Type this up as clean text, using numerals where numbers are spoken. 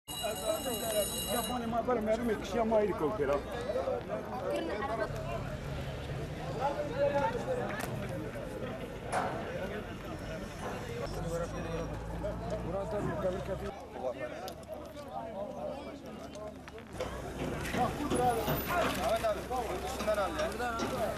Japone ma per me mi sia mai ricolterà. Burada yukarı katı. Evet abi. Üstünden al ya.